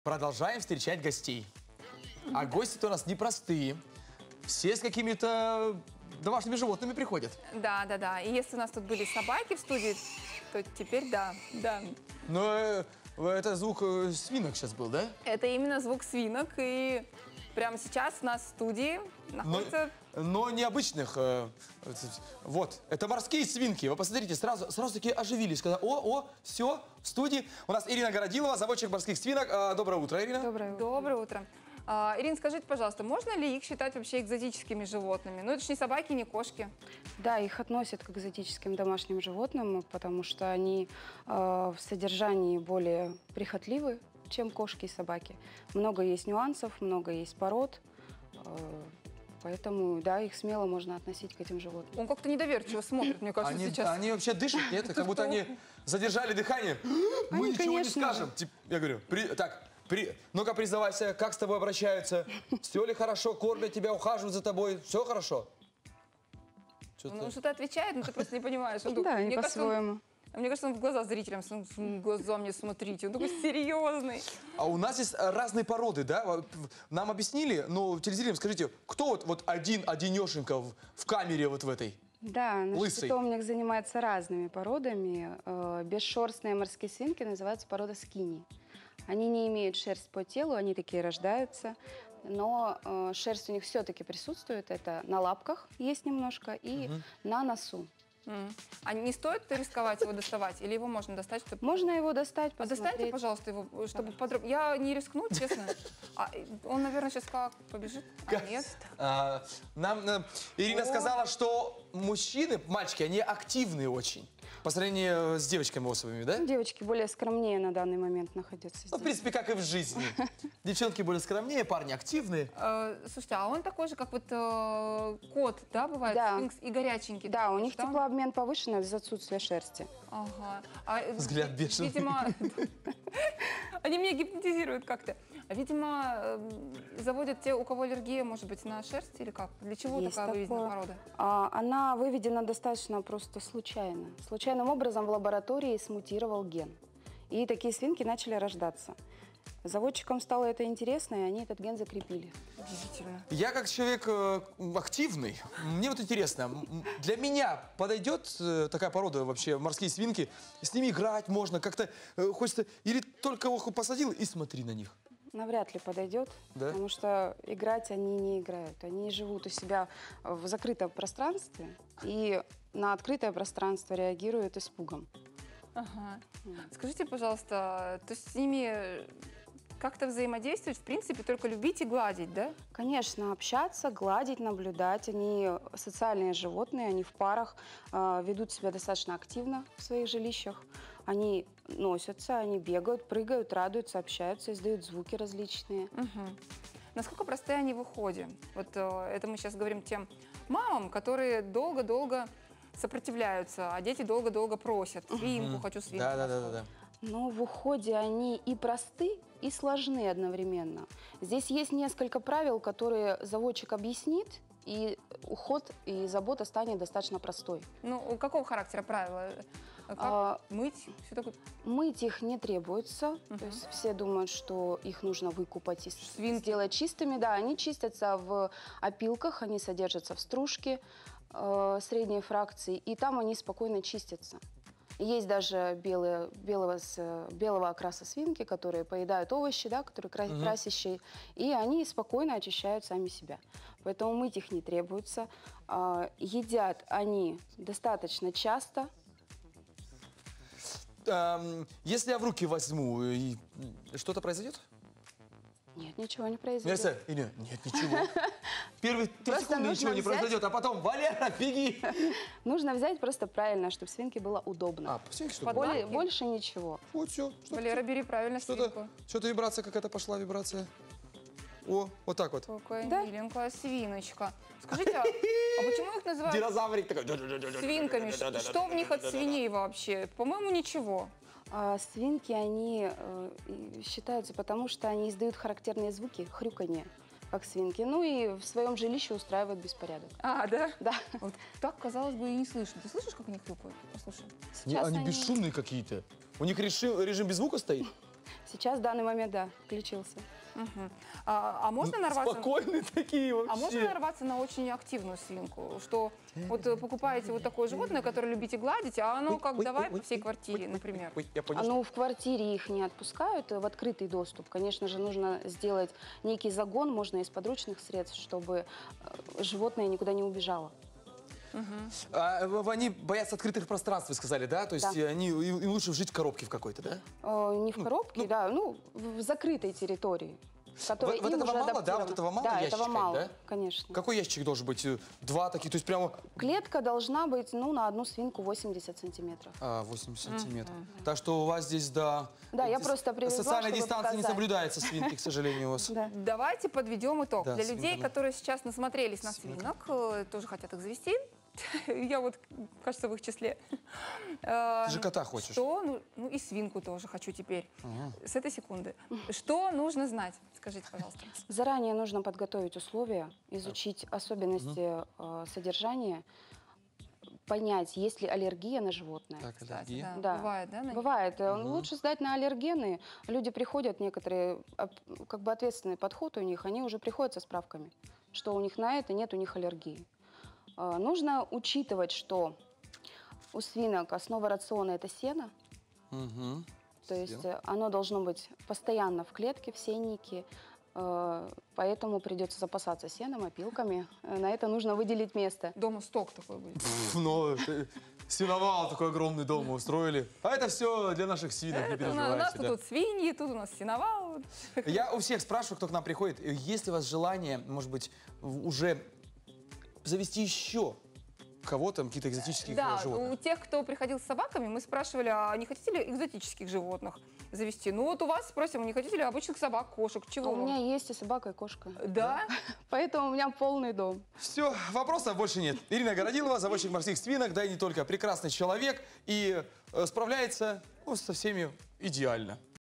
продолжаем встречать гостей. А гости-то у нас непростые. Все с какими-то домашними животными приходят. Да. И если у нас тут были собаки в студии, то теперь да. Но это звук свинок сейчас был, да? Это именно звук свинок. И прямо сейчас у нас в студии находится... Но необычных. Вот, это морские свинки. Вы посмотрите, сразу такие оживились. Когда, все, в студии. У нас Ирина Городилова, заводчик морских свинок. Доброе утро, Ирина. Доброе утро. Ирина, скажите, пожалуйста, можно ли их считать вообще экзотическими животными? Ну, это же не собаки, не кошки. Да, их относят к экзотическим домашним животным, потому что они в содержании более прихотливы, чем кошки и собаки. Много есть нюансов, много есть пород, поэтому, да, их смело можно относить к этим животным. Он как-то недоверчиво смотрит, мне кажется, сейчас. Они вообще дышат, нет? Как будто они задержали дыхание. Мы ничего не скажем. Я говорю, ну-ка признавайся, как с тобой обращаются? Все ли хорошо, кормят тебя, ухаживают за тобой? Все хорошо? Он что-то отвечает, но ты просто не понимаешь. Да, не по-своему. Мне кажется, он в глаза зрителям, в глаза мне смотрите, он такой серьезный. А у нас есть разные породы, да? Нам объяснили, но телезрителям скажите, кто вот одинешенько в камере вот в этой? Да, наш Лысый. питомник занимается разными породами. Бесшерстные морские свинки называются порода скини. Они не имеют шерсть по телу, они такие рождаются, но шерсть у них все-таки присутствует. Это на лапках есть немножко и на носу. А не стоит рисковать его доставать? Или его можно достать, чтобы... Можно его достать, посмотреть. Достаньте, пожалуйста, его, чтобы подробно... Я не рискну, честно. Он, наверное, сейчас как побежит? Нет. Нам Ирина сказала, что мужчины, мальчики, они активные очень. По сравнению с девочками особыми, да? Девочки более скромнее на данный момент находятся здесь. Ну, в принципе, как и в жизни. Девчонки более скромнее, парни активные. Слушайте, а он такой же, как вот кот, да, бывает? Да. Сфинкс и горяченький. Да, у них теплообмен повышенный из-за отсутствия шерсти. Ага. Взгляд бешеный. Видимо, они меня гипнотизируют как-то. Видимо, заводят те, у кого аллергия, может быть, на шерсть или как? Для чего Есть такая выведена такое. порода? Она выведена достаточно просто случайно. Случайным образом в лаборатории смутировал ген. И такие свинки начали рождаться. Заводчикам стало это интересно, и они этот ген закрепили. Удивительно. Я как человек активный, мне вот интересно, для меня подойдет такая порода вообще, морские свинки? С ними играть можно, как-то хочется, или только их посадил и смотри на них? Навряд ли подойдет, Да? потому что играть они не играют. Они живут у себя в закрытом пространстве и на открытое пространство реагируют испугом. Ага. Скажите, пожалуйста, то есть с ними как-то взаимодействовать, в принципе, только любить и гладить, да? Конечно, общаться, гладить, наблюдать. Они социальные животные, они в парах ведут себя достаточно активно в своих жилищах. Они носятся, они бегают, прыгают, радуются, общаются, издают звуки различные. Насколько простые они в уходе? Вот это мы сейчас говорим тем мамам, которые долго-долго сопротивляются, а дети долго-долго просят. Свинку, хочу свинку. Да. Но в уходе они и просты, и сложны одновременно. Здесь есть несколько правил, которые заводчик объяснит, и уход и забота станет достаточно простой. Ну, у какого характера правила? Как мыть? Все такое? Мыть их не требуется. То есть все думают, что их нужно выкупать и сделать чистыми. Да, они чистятся в опилках, они содержатся в стружке средней фракции, и там они спокойно чистятся. Есть даже белого окраса свинки, которые поедают овощи, да, которые красящие, и они спокойно очищают сами себя. Поэтому мыть их не требуется. Едят они достаточно часто. Если я в руки возьму, что-то произойдет? Нет, ничего не произойдет. Нет, ничего. Первые 3 Просто секунды ничего не нужно взять- произойдет, а потом, Валера, беги! Нужно взять просто правильно, чтобы свинке было удобно. Свинки, что ли? Больше ничего. Вот все. Валера, бери правильно свинку. Что-то вибрация какая-то пошла, вибрация. О, вот так вот. Какая Да. миленькая свиночка. Скажите, а почему их называют Динозаврик такой. свинками? Что в них от свиней вообще? По-моему, ничего. Свинки, они считаются, потому что они издают характерные звуки, хрюканье, как свинки. Ну и в своем жилище устраивают беспорядок. А, да? Да. Вот так, казалось бы, и не слышно. Ты слышишь, как они хрюкают? Послушай. Они бесшумные какие-то. У них режим без звука стоит? Сейчас в данный момент, да, включился. Мгм. А можно нарваться... Спокойные такие вообще. А можно нарваться на очень активную свинку, что вот покупаете вот такое животное, которое любите гладить, а оно как давай по всей квартире, например. Ой, я понял. Ну, в квартире их не отпускают в открытый доступ. Конечно же, нужно сделать некий загон, можно из подручных средств, чтобы животное никуда не убежало. Они боятся открытых пространств, вы сказали, да? То есть Да. им лучше жить в коробке в какой-то, да? Не в коробке, да, ну, в закрытой территории. Которая Вот им этого уже мало, да? адаптирована. Вот этого мало Да, ящичка, этого мало, да? конечно. Какой ящик должен быть? Два таких, то есть прямо Клетка должна быть, ну, на одну свинку 80 сантиметров. 80 сантиметров. Так что у вас здесь, да... Да, я здесь просто привезла, социальная чтобы дистанция не показать. соблюдается, свинки, к сожалению, у вас. Да. Давайте подведем итог. Да, Для людей, свинка, да. которые сейчас насмотрелись на свинок, тоже хотят их завести, я вот, кажется, в их числе. Ты же кота хочешь. Что, ну и свинку тоже хочу теперь. С этой секунды. Что нужно знать? Скажите, пожалуйста. Заранее нужно подготовить условия, изучить особенности содержания, понять, есть ли аллергия на животное. Так, Кстати, аллергия. да. Да. Бывает, да? на них? Бывает. Лучше сдать на аллергены. Люди приходят, некоторые, как бы ответственный подход у них, они уже приходят со справками, что у них на это нет у них аллергии. Нужно учитывать, что у свинок основа рациона – это сено. Мгм. То есть оно должно быть постоянно в клетке, в сеннике. Поэтому придется запасаться сеном, опилками. На это нужно выделить место. Дома сток такой будет. Ну, сеновал такой огромный дом мы устроили. А это все для наших свинок, не Это у нас переживайте. да. тут свиньи, тут у нас сеновал. Я у всех спрашиваю, кто к нам приходит, есть ли у вас желание, может быть, уже завести еще кого-то, каких-то экзотических Да, животных? у тех, кто приходил с собаками, мы спрашивали, а не хотите ли экзотических животных завести? Ну вот у вас спросим, не хотите ли обычных собак, кошек, чего У вам? меня есть и собака, и кошка. Да? Поэтому у меня полный дом. Все, вопросов больше нет. Ирина Городилова, заводчик морских свинок, да и не только, прекрасный человек и справляется со всеми идеально.